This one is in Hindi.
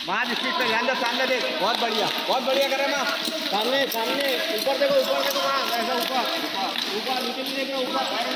वहाँ स्पीड पे ध्यान दे, सामने देख, बहुत बढ़िया करे माँ। सामने ऊपर देखो वहाँ ऐसा ऊपर नीचे नहीं देख रहा, ऊपर